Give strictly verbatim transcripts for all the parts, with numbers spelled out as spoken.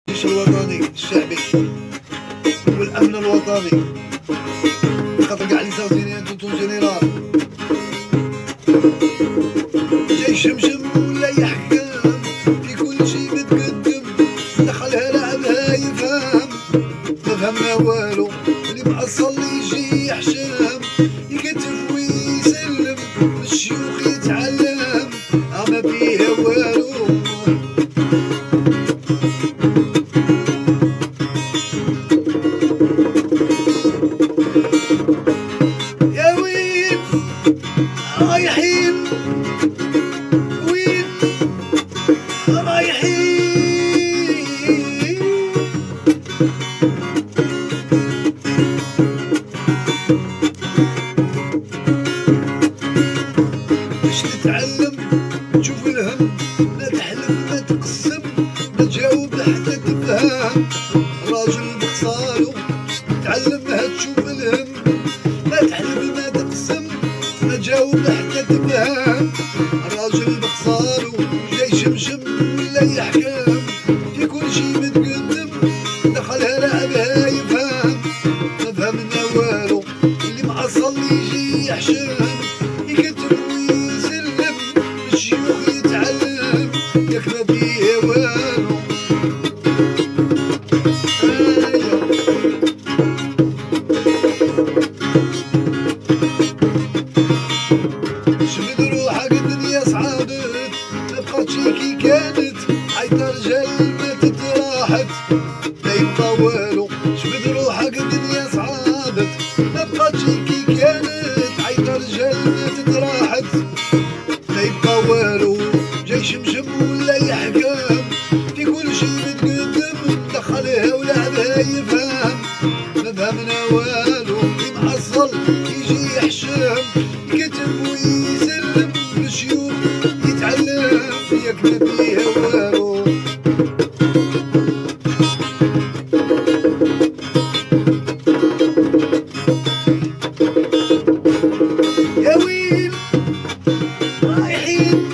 الجيش الوطني الشعبي والامن الوطني خاطر كاع لي ساوزيني دوتو جينيرال جاي شمشم ولا يحكم في كل شي متقدم دخلها لعبها يفهم ما فهمنا والو اللي معصل يجي يحشم يكتب ويسلم الشيوخ يتعلم اما فيها والو يا وين رايحين وين رايحين باش تتعلم تشوف الهم لا تحلف ما تقسم ما تجاوب حتى تفهم راجل بخصالو باش تتعلم تشوف الهم لا تحلف ما تقسم ما تجاوب حتى تفهم راجل بخصالو جاي شمشم ولا يحكم في كل شي متقدم دخلها لعبها يفهم ما فهمنا والو اللي معصل يجي يحشم يكتب ويسلم الشيوخ يتعلم ياك ما فيه والو شمد روحك الدنيا صعبت ما بقاتش كي كانت عيط رجال ما تتراحت لا يبقى والو شمد روحك الدنيا صعبت ما بقاتش كي كانت عيط رجال ما تتراحت لا يبقى والو جاي شمشم ولا يحكم في كل شي متقدم دخلها ولعبها يفهم ما فهمنا والو اللي معصل يجي يحشم يكتب ويسلم الشيوخ يتعلم ياك ما فيها والو يا وين رايحين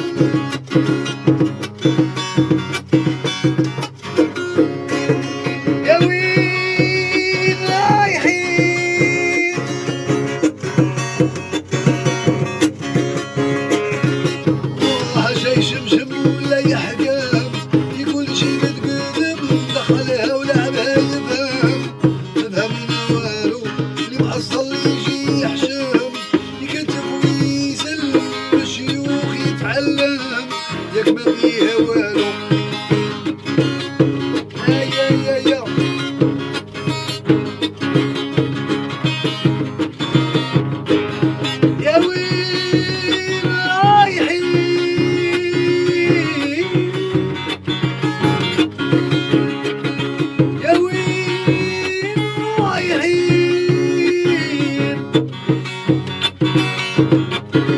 يا وين رايحين والله جاي شمشم ولا يحكم في كل شي متقدم دخلها ولعبها يفهم ما فهمنا والو اللي معصل يجي يحشم يكتب ويسلم الشيوخ يتعلم ياك ما فيها والو يا يا يا يا يا وين رايحين يا وين رايحين